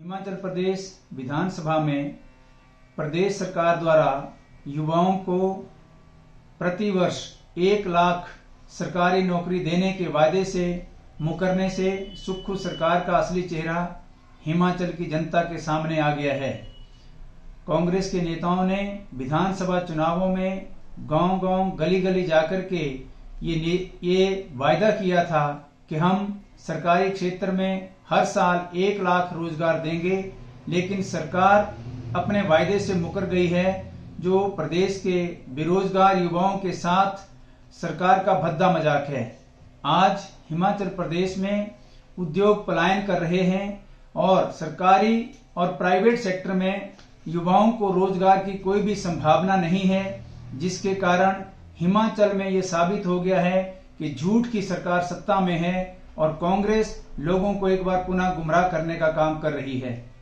हिमाचल प्रदेश विधानसभा में प्रदेश सरकार द्वारा युवाओं को प्रतिवर्ष 1 लाख सरकारी नौकरी देने के वादे से मुकरने से सुक्खू सरकार का असली चेहरा हिमाचल की जनता के सामने आ गया है। कांग्रेस के नेताओं ने विधानसभा चुनावों में गांव-गांव, गली-गली जाकर के ये वायदा किया था कि हम सरकारी क्षेत्र में हर साल 1 लाख रोजगार देंगे, लेकिन सरकार अपने वायदे से मुकर गई है। जो प्रदेश के बेरोजगार युवाओं के साथ सरकार का भद्दा मजाक है। आज हिमाचल प्रदेश में उद्योग पलायन कर रहे हैं और सरकारी और प्राइवेट सेक्टर में युवाओं को रोजगार की कोई भी संभावना नहीं है, जिसके कारण हिमाचल में ये साबित हो गया है कि झूठ की सरकार सत्ता में है और कांग्रेस लोगों को एक बार पुनः गुमराह करने का काम कर रही है।